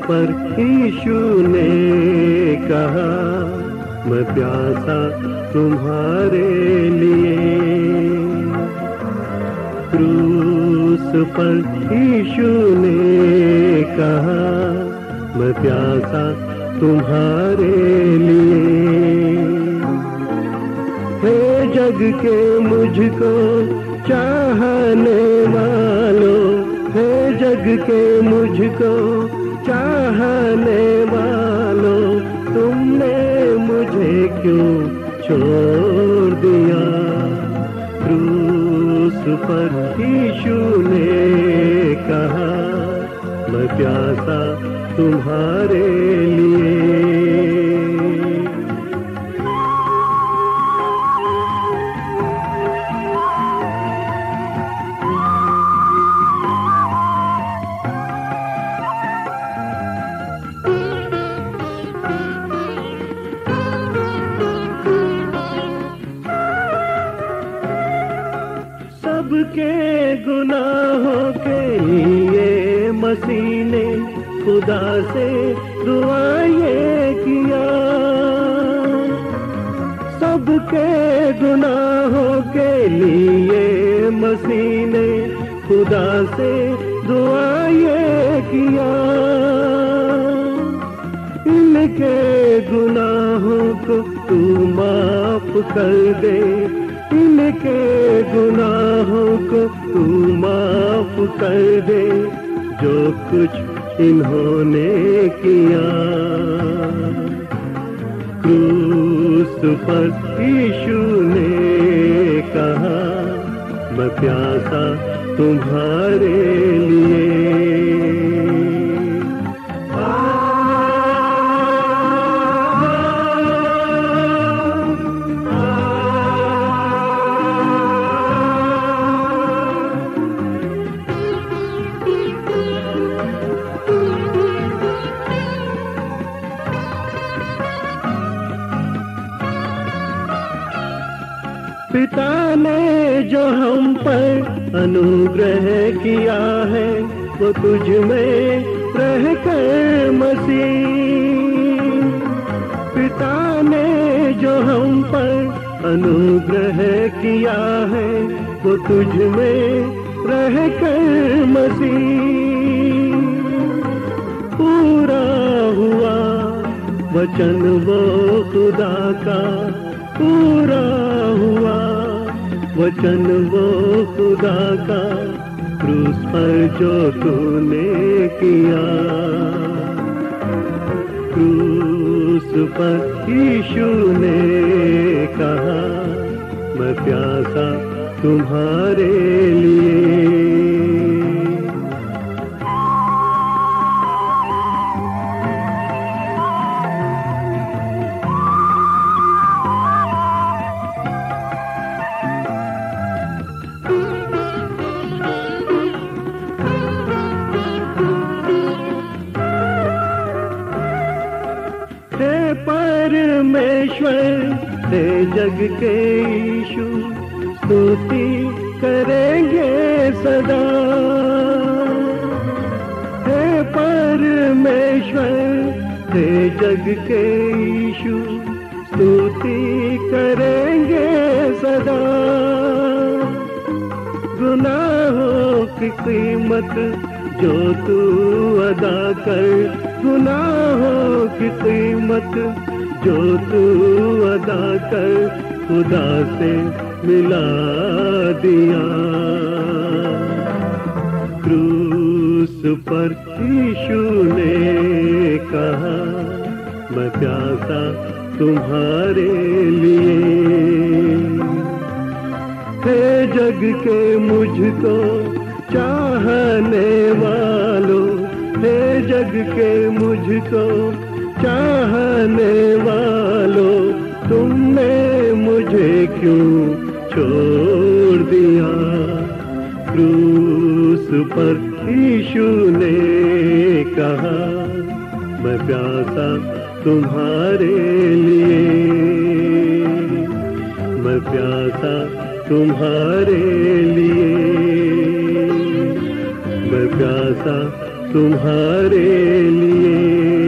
पर यीशु ने कहा, मैं प्यासा तुम्हारे लिए। क्रूस पर यीशु ने कहा, मैं प्यासा तुम्हारे लिए। हे जग के मुझको चाहने वालों, हे जग के मुझको चाहने वालों, तुमने मुझे क्यों छोड़ दिया। क्रूस पर यीशु ने कहा, मैं प्यासा तुम्हारे लिए। सबके गुनाहों के लिए मसीह ने खुदा से दुआ ये किया। सबके गुनाहों के लिए मसीह ने खुदा से दुआ ये किया। इनके गुनाहों को तू माफ कर दे, इनके गुनाहों को तू माफ कर दे, जो कुछ इन्होंने किया। क्रूस पर यीशु ने कहा, मैं प्यासा तुम्हारे लिए। पिता ने जो हम पर अनुग्रह किया है, वो तुझ में रहकर मसीह। पिता ने जो हम पर अनुग्रह किया है, वो तुझ में रहकर मसीह। पूरा हुआ वचन वो खुदा का, पूरा हुआ वचन वो खुदा का, क्रूस पर जो तूने किया। क्रूस पर यीशु ने कहा, मैं प्यासा तुम्हारे लिए। परमेश्वर हे जग के यीशु, स्तुति करेंगे सदा। हे परमेश्वर हे जग के यीशु, स्तुति करेंगे सदा। गुनाहों की कीमत जो तू अदा कर, गुनाहों की कीमत जो तू अदा कर, खुदा से मिला दिया। क्रूस पर यीशु ने कहा, मैं प्यासा तुम्हारे लिए। हे जग के मुझको चाहने वालों, हे जग के मुझको चाहने वालों, तुमने मुझे क्यों छोड़ दिया। क्रूस पर यीशु ने कहा, मैं प्यासा तुम्हारे लिए, मैं प्यासा तुम्हारे लिए, मैं प्यासा तुम्हारे लिए।